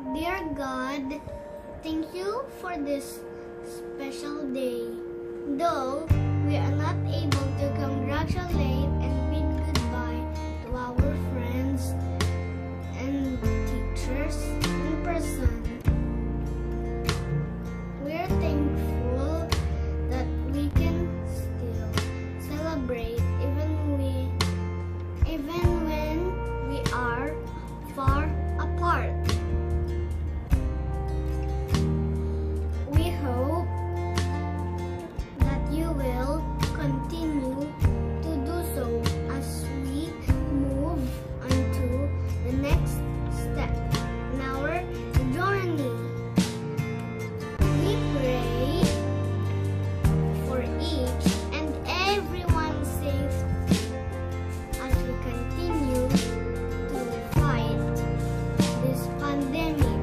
Dear God, thank you for this special day. Though we are not able to congratulate and bid goodbye to our friends and teachers in person, we are thankful that we can still celebrate even when we are far apart. We hope that you will continue to do so as we move on to the next step in our journey. We pray for each and everyone's safety as we continue to fight this pandemic.